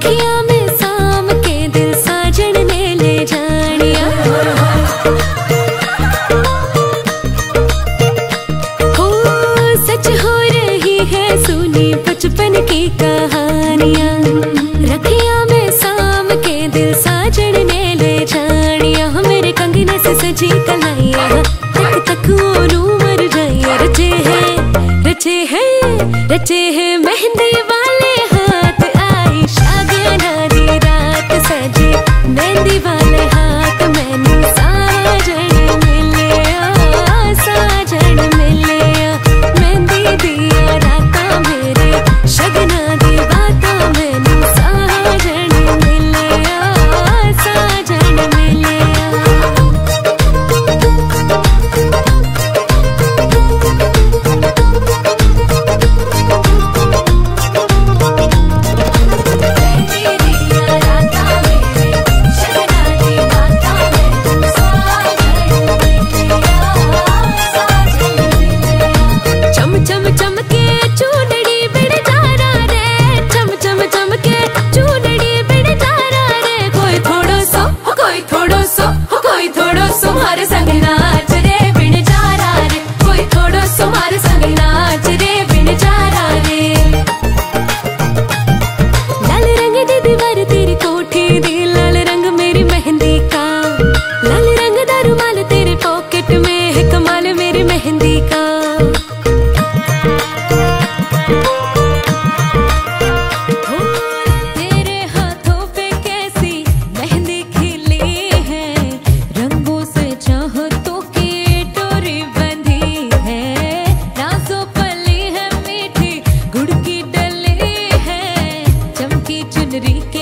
रखिया में साम के दिल साजन ने ले जानिया। हो सच हो रही है सुनी बचपन की कहानियां। रखिया में साम के दिल साजन ने ले जानिया। मेरे कंगने से सजी कलाइया तक तक ओनू मर जाइया। रचे हैं मेहंदी वाले हाथ आई शादियां दी रात सजे मेहंदी वाले हाथ मैनू साजन मिले साजन मिले। मेहंदी दिया राता मेरे शगना दी बाता मैनू साजन मिले साजन मिले। मारे संग नाच रे बिन जारा रे कोई थोड़ो सो मारे संग नाच रे बिन जारा रे। लाल रंग दी दीवार तेरी कोठी दी लाल रंग मेरी मेहंदी का। लाल रंग दा रुमाल तेरे पॉकेट में है कमाल मेरी मेहंदी का। चुनरी के